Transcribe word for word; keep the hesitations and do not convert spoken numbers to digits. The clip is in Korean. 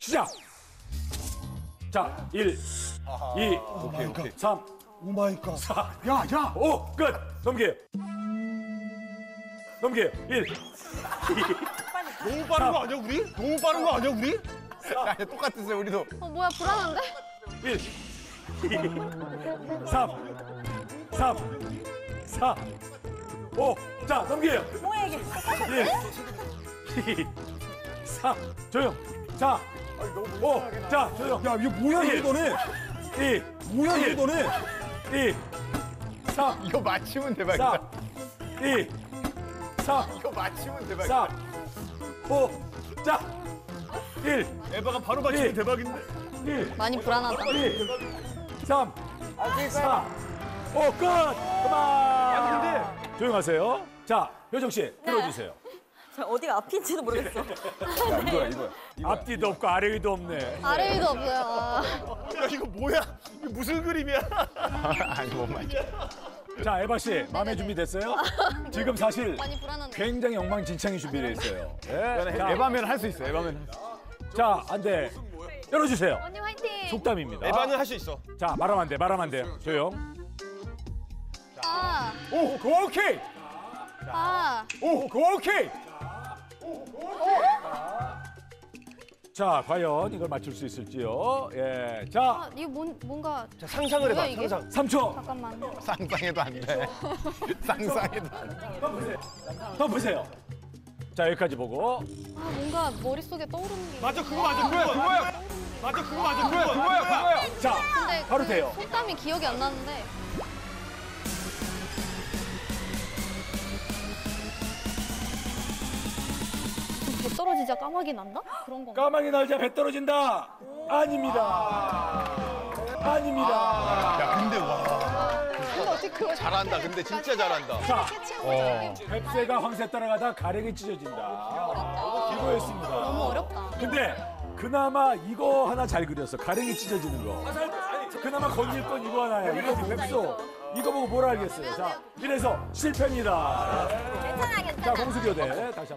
시작. 자, 일, 이, 오케이, 오케이. 삼, 오 마이 갓. 사, 야, 야. 오, 끝. 넘겨요. 넘겨요. 일, 이, 너무 빠른 거 아니야, 우리? 너무 빠른 거 아니야, 우리? 야, 똑같았어요, 우리도. 어, 뭐야, 불안한데? 일, 이, 삼, 삼, 사, 오. 자, 넘겨요. 뭐야, 이게? 일, 이, 삼, 조용. 자, 오. 자, 조용. 야, 이거 뭐야, 일, 이거 너네? 이, 뭐야, 일, 이거 너네? 이, 삼, 이거 맞히면 대박이다. 사, 이, 삼, 이거 맞히면 대박이다. 사, 오. 자, 일, 에바가 바로 맞히면 일. 대박인데. 일, 많이 불안하다. 이, 삼, 사, 오. 끝. 그만. 아니, 근데. 조용하세요. 자, 효정 씨, 들어주세요. 저 어디가 앞인지도 모르겠어. 이거야, 이거야. 앞뒤도 없고 아래 위도 없네. 아래 위도 없어요. 아. 야, 이거 뭐야? 이거 무슨 그림이야? 아니, 못 맞혀. 자, 에바 씨, 마음의 준비 됐어요? 지금 사실 많이 불안한데. 굉장히 엉망진창이 준비되어 있어요. 예? 자, 에바면 할 수 있어, 에바면. 자, 안 돼. 열어주세요. 언니 화이팅! 속담입니다. 에바는 할 수 있어. 자, 말하면 안 돼, 말하면 안 돼. 조용. 아, 오, 오케이. 아. 오, 오케이. 자, 과연 이걸 맞출 수 있을지요? 예. 자, 아, 이거 뭔, 뭔가. 자, 상상을 뭐야, 해봐, 이게? 상상. 삼 초. 잠깐만. 상상해도 안 돼. 상상해도 안 돼. 더 보세요. 자, 여기까지 보고. 아, 뭔가 머릿속에 떠오르는 게. 맞아, 그거 맞아, 그거야, 그거야. 맞아, 그거 맞아, 그거야, 그거야, 그거야. 자, 근데 바로 그 돼요. 속담이 기억이 안 나는데. 배 떨어지자 까마귀 난다? 그런 건가? 까마귀 날자 배 떨어진다. 아닙니다. 아닙니다. 야, 근데 와. 근데 어떻게 그걸 잘한다, 근데 진짜 잘한다. 자, 어, 뱁새가 황새 따라가다 가랭이 찢어진다. 이거였습니다. 너무 어렵다. 근데 그나마 이거 하나 잘 그렸어. 가랭이 찢어지는 거. 그나마 건질 건 이거 하나야. 이거 뱁소. 이거 보고 뭘 알겠어요. 자, 이래서 실패입니다. 괜찮아, 괜찮아. 자, 공수교대 다시.